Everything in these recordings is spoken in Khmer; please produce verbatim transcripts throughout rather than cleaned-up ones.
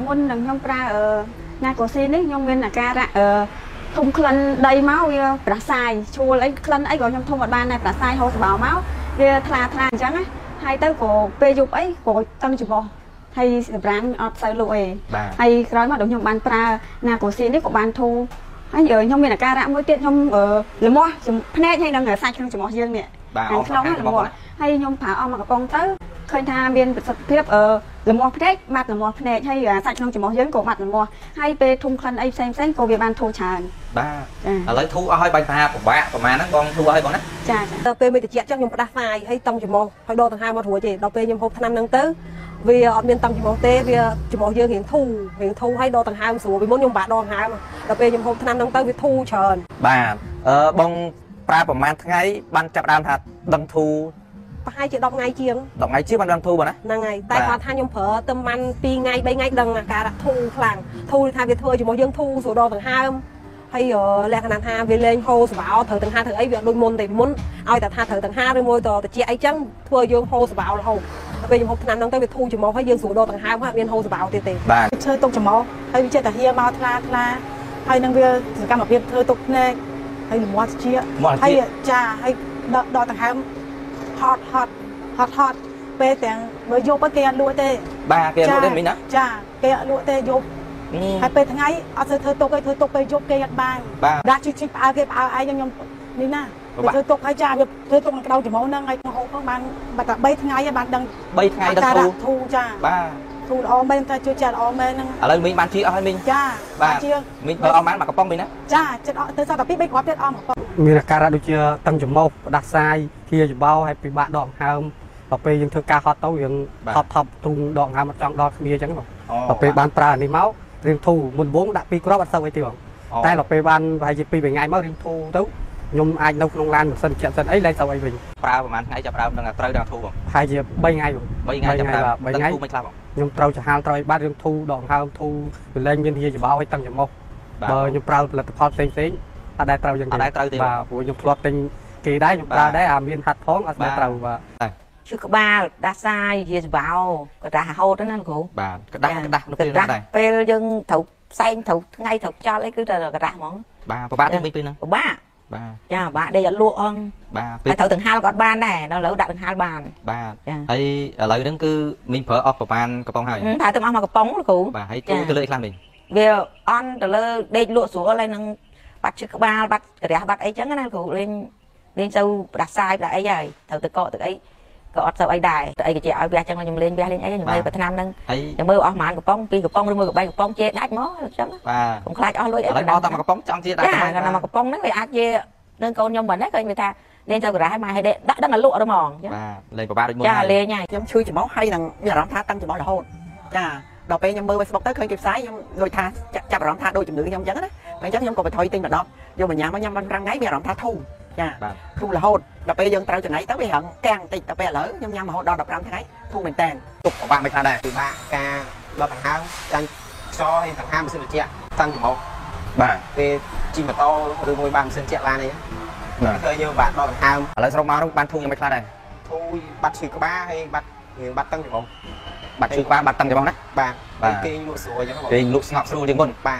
មុននឹងខ្ញុំប្រើណាកូស៊ីនេះខ្ញុំមានអាការៈធុំក្លិនដីមកវាប្រសាយឈួលអីក្លិនអីក៏ខ្ញុំធុំអត់បានដែរប្រសាយហូរស្បោមកវាថ្លាថ្លាអញ្ចឹងណាហើយទៅក៏ពេលយប់អីក៏តឹងច្រមុះហើយសម្រាប់អត់សូវលក់អីហើយក្រោយមកដល់ខ្ញុំបានប្រើណាកូស៊ីនេះក៏បានធូរហើយខ្ញុំមានអាការៈមួយទៀតខ្ញុំលមាស់ភ្នែកហើយនឹងសាច់ក្នុងច្រមុះយើងនេះខាងក្នុងលមាស់ហើយខ្ញុំប្រើអស់មកកំប៉ុងទៅឃើញថាមានប្រសិទ្ធភាពលមាស់ភ្នែកបាត់លមាស់ភ្នែកហើយសាច់ក្នុងច្រមុះយើងក៏បាត់លមាស់ហើយពេលធុំក្លិនអីផ្សេងផ្សេងក៏វាបានធូរច្រើនបាទឥឡូវធូរអស់ហើយបាញ់ថាពិបាកប្រហែលហ្នឹងបងធូរហើយបងណាចាដល់ពេលមានតិចចឹងខ្ញុំផ្ដាសាយហើយតឹងច្រមុះហើយដកដង្ហើមមករួចទេដល់ពេលខ្ញុំហូបថ្នាំហ្នឹងទៅវាអត់មានតឹងច្រមុះទេវាច្រមុះយើងរៀងធូររៀងធូរហើយដកដង្ហើមស្រួលពីមុនខ្ញុំបាក់ដកដង្ហើមដល់ពេលខ្ញុំហូបថ្នាំហ្នឹងទៅវាធូរច្រើនបាទអឺបងប្រើប្រហែលថ្ងៃបានចាប់ដើមថាដឹងធូរប្រហែលជាដប់ថ្ងៃជាងដប់ថ្ងៃជាងបានដឹងធូរបងណាហ្នឹងហើយតែគាត់ថាខ្ញុំប្រើទៅម៉ាន់ពីរថ្ងៃបីថ្ងៃដឹងអាការៈធូរខ្លាំងធូរថាវាធ្វើច្រមុះយើងធូរស្រួលដកដង្ហើមហើយលក្ខណៈថាវាលេងហូរស្បោត្រូវទាំងហាត្រូវអីវាដូចមុនតែមុនឲ្យតែថាត្រូវទាំងហាឬមួយទៅតិចអីចឹងធ្វើយើងហូរស្បោរហូតពេលខ្ញុំហូបថ្នាំហ្នឹងទៅវាធូរច្រមុះហើយយើងស្រួលដកដង្ហើមហើយមានហូរស្បោទៀតទេបាទឈើទុកច្រមុះហើយវាចេះតែហៀមកថ្លាថ្លាហើយនឹងវាសកម្មភាពធ្វើទុកភ្នែកហើយលមាស់ជាហើយចាហើយដកដកដង្ហើមហត់ហត់ហត់ហត់ពេលទាំងបើយប់គេអត់លក់ទេបាទគេអត់លក់ទេមិញណាចាគេអត់លក់ទេយប់ហើយពេលថ្ងៃអត់ធ្វើធ្វើទុកឲ្យធ្វើទុកពេលយប់គេអត់បានដាក់ជីជីផ្អើគេផ្អើឯងខ្ញុំនេះណាធ្វើទុកឲ្យចាវាធ្វើទុកក្នុងក្តៅច្រមុះហ្នឹងឲ្យហូបផងបានបាត់តែបីថ្ងៃហើយបានដឹងបីថ្ងៃដឹងធូរធូរចាបាទធូរល្អមែនតែជួយចាត់ល្អមែនហ្នឹងឥឡូវមីងបានជីអស់ហើយមីងចាបាទមីងបើអស់បានមកកំប៉ុងមីងណាចាចិត្តអស់ទៅសតតែពីរបីគ្រាប់ទៀតអស់មកកំប៉ុងមានអាការៈដូចជាតឹងច្រមុះផ្ដាសាយជាច្បោហើយពិបាកដកហើមដល់ពេលយើងធ្វើការហត់ទៅយើងថប់ថប់ទុំដកហើមអត់ចង់ដល់គ្នាអញ្ចឹងបងដល់ពេលបានប្រើនេះមករៀងធូរមុនបងដាក់ពីរគ្រាប់អត់សូវអីទេបងតែដល់ពេលបានប្រហែលជាពីរថ្ងៃមករៀងធូរទៅខ្ញុំអាចនៅក្នុងឡានមិនសិនចិត្តសិនអីលែងសូវអីវិញប្រើប្រហែលថ្ងៃចាប់ប្រើនឹងត្រូវដល់ធូរបងប្រហែលជាបីថ្ងៃបងបីថ្ងៃចាប់ប្រើបីថ្ងៃធូរមិនខ្លះបងខ្ញុំត្រូវចាហាលត្រូវឲ្យបាត់រឿងធូរដកហើមធូរវាលែងមានជាច្បោហើយតឹងច្រមុះបើខ្ញុំប្រើផលិតផលផ្សេងផ្សេងអត់ដែលត្រូវយ៉ាងទេអត់ដែលត្រូវទេបាទព្រោះខ្ញុំធ្លាប់ទិញគេដែរខ្ញុំប្រើដែរអាមានហាត់ផងអត់ដែលត្រូវបាទឈឺក្បាលដាស់សាយជាច្បោក៏ដាស់ហូតហ្នឹងណាគ្រូបាទក្តាស់ក្តាស់នៅពេលហ្នឹងដែរពេលយើងត្រូវផ្សែងត្រូវថ្ងៃត្រូវខ្យល់អីគឺតែក្តាស់ហ្មងបាទពិបាកទេពេលហ្នឹងពិបាកបាទចាពិបាកដេកអត់លក់អងបាទពេលត្រូវទាំងហាលក៏អត់បានដែរដល់ឥឡូវដាក់ទាំងហាលបានបាទហើយឥឡូវហ្នឹងគឺមីងប្រើអស់ប្រហែលកំប៉ុងហើយប្រើទាំងអស់មកកំប៉ុងគ្រូបាទហើយទូទៅលើខ្លះមីងវាអន់ទៅលើដេកលក់ស្រួលហើយនឹងបាត់ឈឺក្បាលបាត់ក្រាស់បាត់អីចឹងណាគ្រូលេងលេងទៅផ្ដាសាយផ្ដាអីហើយត្រូវទៅកកទៅអីក៏អត់សូវអីដែរទៅអីក៏ជាឲ្យវះចឹងខ្ញុំលេងវះលេងអីខ្ញុំមើលប្រឆ្នាំហ្នឹងខ្ញុំមើលអស់ប្រហែលកំប៉ុងពីរកំប៉ុងឬមួយក៏បីកំប៉ុងជេដាច់មកអញ្ចឹងបាទខ្ញុំខ្លាចអស់លុយអីឥឡូវអស់តែមកកំប៉ុងចង់ជេដាច់តែគាត់មកកំប៉ុងហ្នឹងវាអាចជានឹងកូនខ្ញុំមិនដែរឃើញវាថាលេងទៅការ៉ាមកឲ្យដាក់ដឹងឲ្យលក់ទៅហ្មងបាទលេងពិបាកដូចមុនចាលេងហើយខ្ញុំជួយច្រមុះហើយនឹងមានអារម្មណ៍ថាតឹងច្រមុះរហូតចាដល់ពេលខ្ញុំមើល Facebook ទៅឃើញគេផ្សាយខ្ញុំដូចថាចាប់អារម្មណ៍ថាដូចជំងឺខ្ញុំអញ្ចឹងណាអញ្ចឹងខ្ញុំក៏បន្ថយទិញម្ដងយកមកញ៉ាំមកញ៉ាំបានប្រាំថ្ងៃមានអារម្មណ៍ថាធូរចាធូររហូតដល់ពេលយើងត្រូវចំណៃទៅវារឹងទាំងតិចដល់ពេលឥឡូវខ្ញុំញ៉ាំរហូតដល់ដប់ប្រាំថ្ងៃធូរមែនតើទុកពិបាកមិនខ្លះដែរពិបាកការដកដង្ហើមចាញ់ខ្យល់ហើយដង្ហើមម៉ាស៊ីនត្រជាក់តឹងច្រមុះបាទពេលជិះម៉ូតូឬមួយបានម៉ាស៊ីនត្រជាក់ឡានអីឃើញយើងបាក់ដកដង្ហើមឥឡូវស្រុកមកបានធូរយ៉ាងមិនខ្លះដែរធូរបាត់ឈឺក្បាលហើយបាត់រៀងបាត់តឹងច្រមុះបាត់ឈឺក្បាលបាត់តឹងច្រមុះណាបាទគេលក់ស្រួលអញ្ចឹងគេលក់ស្ងប់ស្រួលជាងមុនបាទ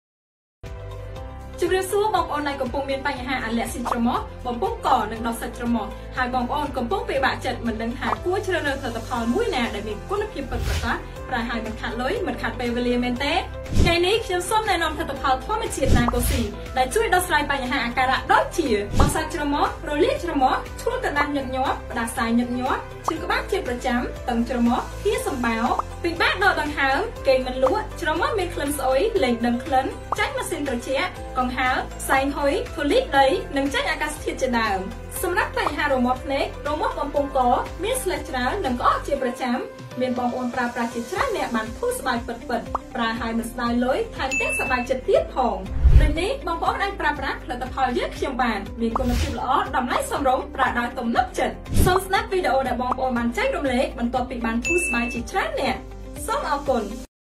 ជម្រាបសួរបងប្អូនដែលកំពុងមានបញ្ហាអាឡែស៊ីច្រមុះបំពង់កនិងដុសសាច់ច្រមុះហើយបងប្អូនកំពុងពិបាកចិត្តមិនដឹងថាគួរជ្រើសរើសផលិតផលមួយណាដែលមានគុណភាពពិតប្រាកដប្រាហើយមិនខាត់លុយមិនខាត់ពេលវេលាមែនទេថ្ងៃនេះខ្ញុំសូមណែនាំផលិតផលធម្មជាតិណាកូស៊ីដែលជួយដោះស្រាយបញ្ហាអាការៈដូចជាបោះសាច់ច្រមុះរលាកច្រមុះឈួរកណ្ដាស់ញឹកញាប់ផ្ដាសាយញឹកញាប់ឈឺក្បាលជាប្រចាំតឹងច្រមុះហៀសម្បោពិបាកដកដង្ហើមគេងមិនលក់ច្រមុះមានក្លិនស្អុយលែងដឹងក្លិនចាញ់ម៉ាស៊ីនត្រជាក់កង្ហាលផ្សែងហុយធូលីដីនិងចាញ់អាកាសធាតុជាដើមសម្រាប់បញ្ហារមាស់ភ្នែករមាស់បំពង់កមានស្លេសច្រើននិងក្អកជាប្រចាំមានបងប្អូនប្រើប្រាស់ជាច្រើនអ្នកបានធូរស្បើយពិតៗប្រើហើយមិនស្ដាយលុយថែមទាំងសប្បាយចិត្តទៀតផងដូចនេះបងប្អូនអាចប្រើប្រាស់ផលិតផលយើងខ្ញុំបានមានគុណភាពល្អតម្លៃសមរម្យប្រើដោយទំនុកចិត្តសូមស្ដាប់វីដេអូដែលបងប្អូនបានចែករំលែកបន្ទាប់ពីបានធូរស្បើយជាច្រើនអ្នកសូមអរគុណ